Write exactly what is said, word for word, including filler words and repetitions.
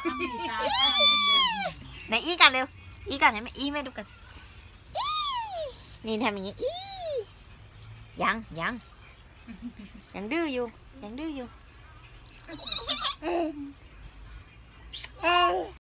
ไหนอีกันเร็วอีกันให้แม่อีแม่ดูกันนี่ทำอย่างนี้อียังยังยังดื้ออยู่ยังดื้ออยู่